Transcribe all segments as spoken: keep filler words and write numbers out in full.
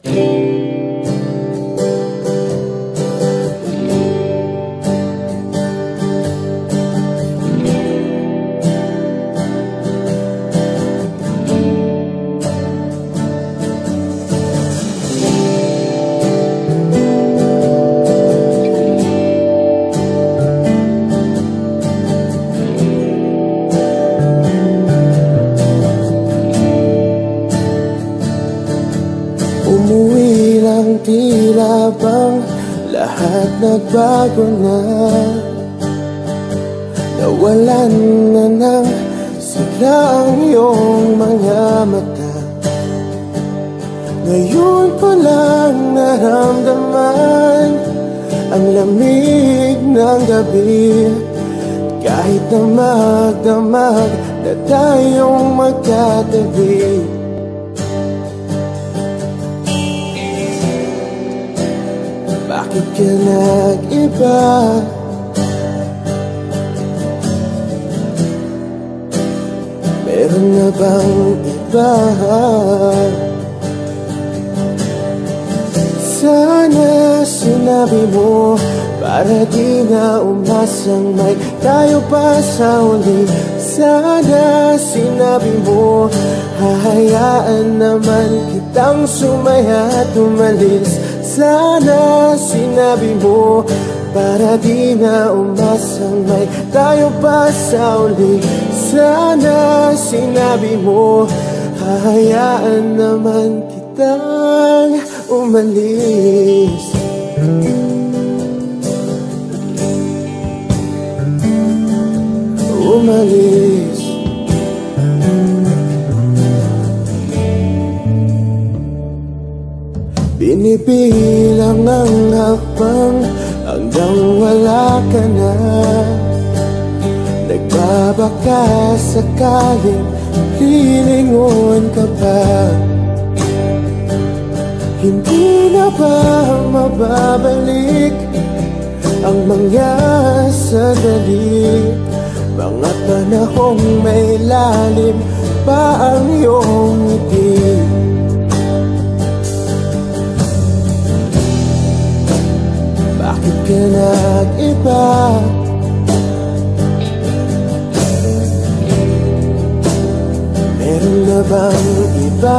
Umuwi lang, tila bang lahat nagbago na. Nawalan na ng sigla ang iyong mga mata. Ngayon ko lang naramdaman ang lamig ng gabi. Kahit na magdamag na tayong magkatabi. Bakit ka nag-iba? Meron na bang iba? Sana sinabi mo para di na umasang may tayo pa sa uli. Sana sinabi mo hahayaan naman kitang sumaya at umalis. Sana sinabi mo para di na umasang may tayo pa sa uli. Sana sinabi mo hahayaan naman kitang umalis. Umalis. Binibilang ang hakbang hanggang wala ka na. Nagbabaka sakaling lilingon ka pa. Hindi na ba mababalik ang mga sandali, mga panahong may lalim pa ang iyong ngiti? Bakit ka nag-iba? Meron na bang iba?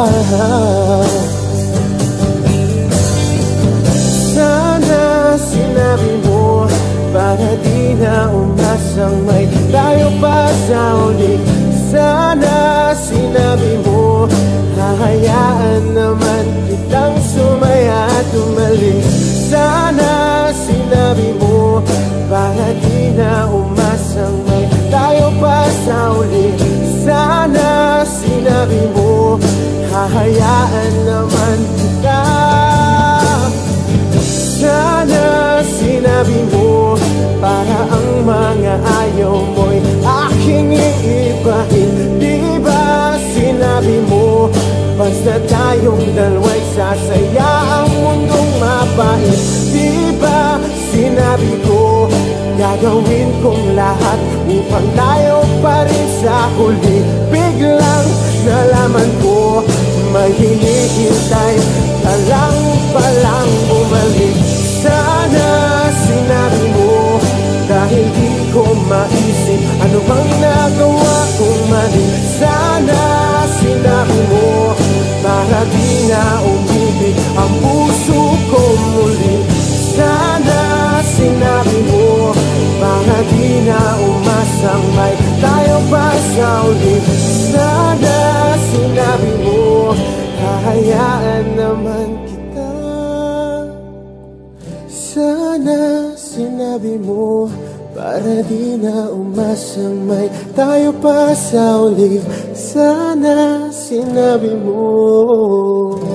Sana sinabi mo para di na umasang may tayo pa sa uli. Sana sinabi mo hahayaan naman kitang sumaya at umalis. Sana sinabi mo para di na umasang may tayo pa sa uli. Sana sinabi mo hahayaan naman kita. Sana sinabi mo para ang mga ayaw mo'y aking iibahin. Di ba sinabi mo basta tayong dalawa'y sasaya ang mundong mapait? Di ba sinabi ko gagawin kong lahat upang tayo pa rin sa huli? Biglang nalaman ko may hinihintay ka lang palang bumalik. Sana sinabi mo dahil di ko maisip ano bang nagawa kong mali. Sana sinabi mo para di na umibig ang puso ko muli. Sana sinabi mo para di na umasang may tayo pa sa uli. Sana sinabi mo hahayaan naman kita. Sana sinabi mo para di na umasang may tayo pa sa uli. Sana sinabi mo.